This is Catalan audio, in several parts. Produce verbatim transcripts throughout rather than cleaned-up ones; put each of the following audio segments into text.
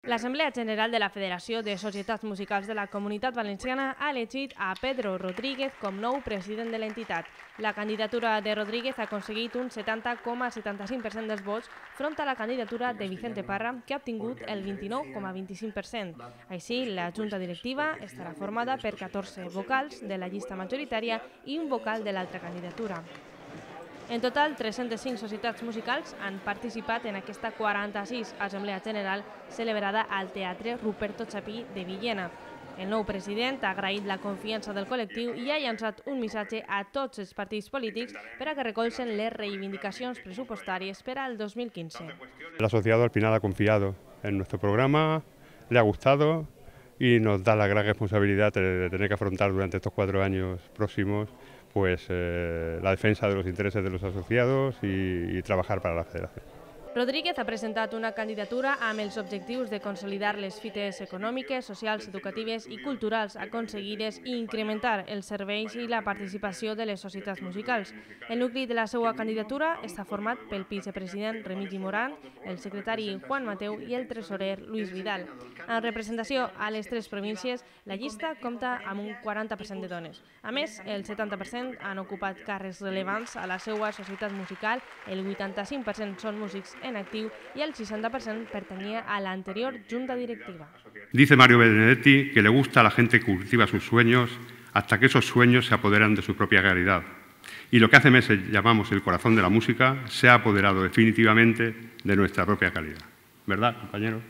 L'Assemblea General de la Federació de Societats Musicals de la Comunitat Valenciana ha elegit a Pedro Rodríguez com nou president de l'entitat. La candidatura de Rodríguez ha aconseguit un setanta coma setanta-cinc per cent dels vots front a la candidatura de Vicente Parra, que ha obtingut el vint-i-nou coma vint-i-cinc per cent. Així, la Junta Directiva estarà formada per catorze vocals de la llista majoritària i un vocal de l'altra candidatura. En total, tres-centes cinc societats musicals han participat en aquesta quaranta-sis Assemblea General celebrada al Teatre Ruperto Chapí de Villena. El nou president ha agraït la confiança del col·lectiu i ha llançat un missatge a tots els partits polítics per a que recolzen les reivindicacions pressupostàries per al dos mil quinze. El asociado al final ha confiado en nuestro programa, le ha gustado y nos da la gran responsabilidad de tener que afrontar durante estos cuatro años próximos pues eh, la defensa de los intereses de los asociados y, y trabajar para la federación. Rodríguez ha presentat una candidatura amb els objectius de consolidar les fites econòmiques, socials, educatives i culturals aconseguides i incrementar els serveis i la participació de les societats musicals. El nucli de la seva candidatura està format pel vicepresident Remigi Moran, el secretari Juan Mateu i el tresorer Luis Vidal. En representació a les tres províncies, la llista compta amb un quaranta per cent de dones. A més, el setanta per cent han ocupat càrrecs rellevants a la seva societat musical, el vuitanta-cinc per cent són músics en actiu y el sesenta per cent pertenecía a la anterior junta directiva. Dice Mario Benedetti que le gusta a la gente que cultiva sus sueños hasta que esos sueños se apoderan de su propia realidad. Y lo que hace meses llamamos el corazón de la música se ha apoderado definitivamente de nuestra propia calidad. ¿Verdad, compañero?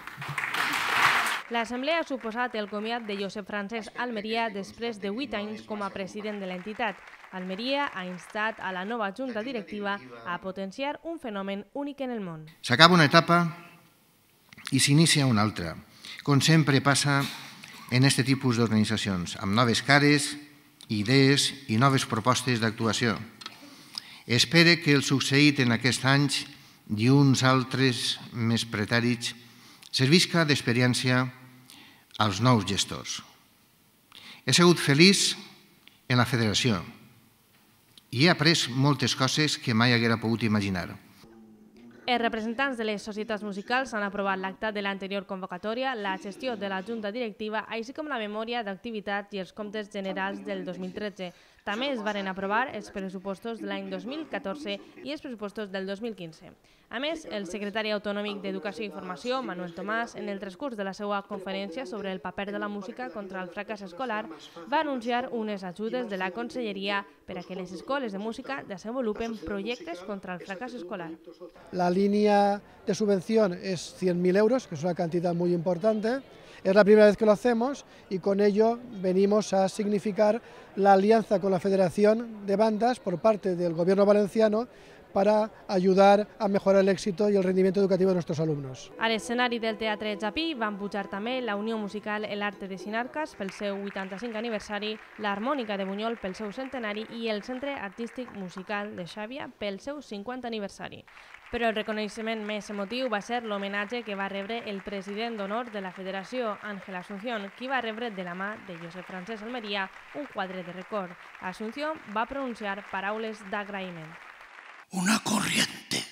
L'Assemblea ha suposat el comiat de Josep Francesc Almeria després de vuit anys com a president de l'entitat. Almeria ha instat a la nova junta directiva a potenciar un fenomen únic en el món. S'acaba una etapa i s'inicia una altra, com sempre passa en aquest tipus d'organitzacions, amb noves cares, idees i noves propostes d'actuació. Espere que el succeït en aquests anys i uns altres més pretèrits servisca d'experiència als nous gestors. He sigut feliç en la federació i he après moltes coses que mai haguera pogut imaginar. Els representants de les societats musicals han aprovat l'acte de l'anterior convocatòria, la gestió de la junta directiva, així com la memòria d'activitats i els comptes generals del dos mil tretze. També es varen aprovar els pressupostos de l'any dos mil catorze i els pressupostos del dos mil quinze. A més, el secretari autonòmic d'Educació i Formació, Manuel Tomàs, en el transcurs de la seva conferència sobre el paper de la música contra el fracàs escolar, va anunciar unes ajudes de la Conselleria per a que les escoles de música desenvolupen projectes contra el fracàs escolar. La línea de subvención es cien mil euros, que es una cantidad muy importante. Es la primera vez que lo hacemos y con ello venimos a significar la alianza con la Federación de Bandas por parte del Gobierno valenciano para ayudar a mejorar el éxito y el rendimiento educativo de nuestros alumnos. A l'escenari del Teatre Chapí van pujar també la Unió Musical El Arte de Sinarcas pel seu vuitanta-cinc aniversari, l'Harmònica de Bunyol pel seu centenari i el Centre Artístic Musical de Xàbia pel seu cinquanta aniversari. Però el reconeixement més emotiu va ser l'homenatge que va rebre el president d'honor de la Federació, Ángel Asunción, qui va rebre de la mà de Josep Francesc Almeria un quadre de record. Asunción va pronunciar paraules d'agraïment. Una corriente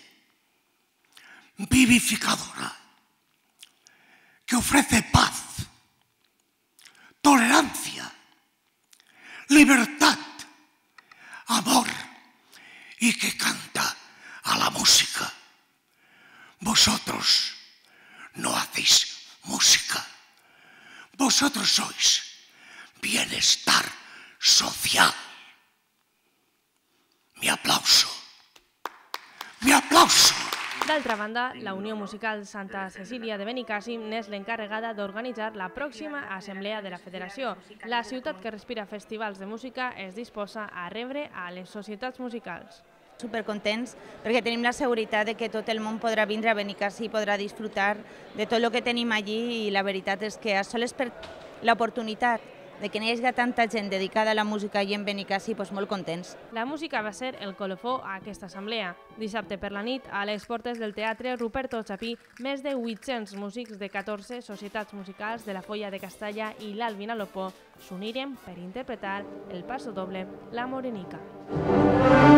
vivificadora que ofrece paz, tolerancia, libertad, amor y que canta a la música. Vosotros no hacéis música, vosotros sois bienestar social. Mi aplauso. Mi aplauso. D'altra banda, la Unió Musical Santa Cecília de Benicàssim n'és l'encarregada d'organitzar la pròxima Assemblea de la Federació. La ciutat que respira festivals de música es disposa a rebre a les societats musicals. Supercontents perquè tenim la seguretat de que tot el món podrà vindre a Benicàssim i podrà disfrutar de tot el que tenim allí, i la veritat és que sols per l'oportunitat de que n'hi hagi tanta gent dedicada a la música i en Benicàssim, doncs molt contents. La música va ser el colofó a aquesta assemblea. Dissabte per la nit, a les portes del Teatre Ruperto Chapí, més de vuit-cents músics de catorze societats musicals de la Folla de Castalla i l'Alvin Alopó s'uniren per interpretar el passo doble La Morenica.